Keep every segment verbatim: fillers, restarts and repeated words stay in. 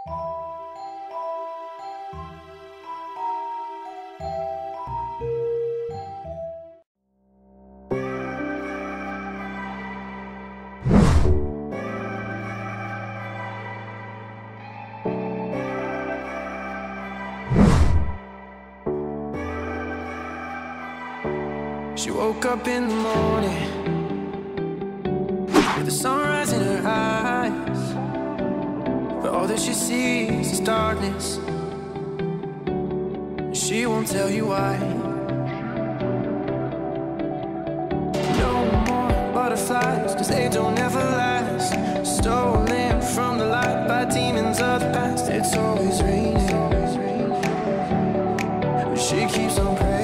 She woke up in the morning with the sunrise in her eyes, but all that she sees is darkness. She won't tell you why. No more butterflies, cause they don't ever last. Stolen from the light by demons of the past. It's always raining, but she keeps on praying.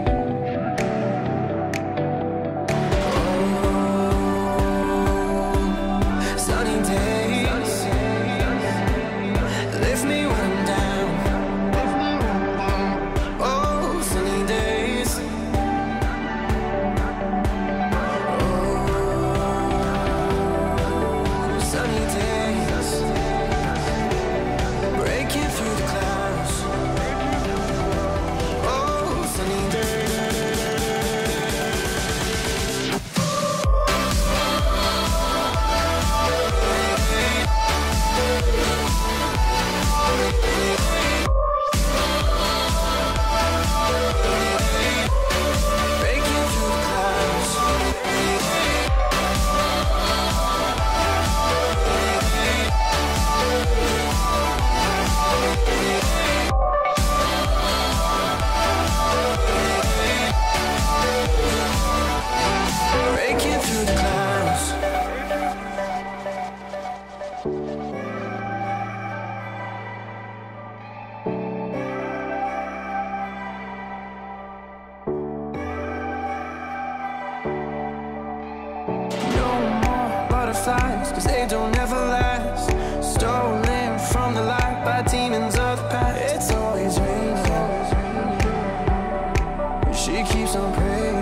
Cause they don't ever last. Stolen from the light by demons of the past. It's always raining, she keeps on praying.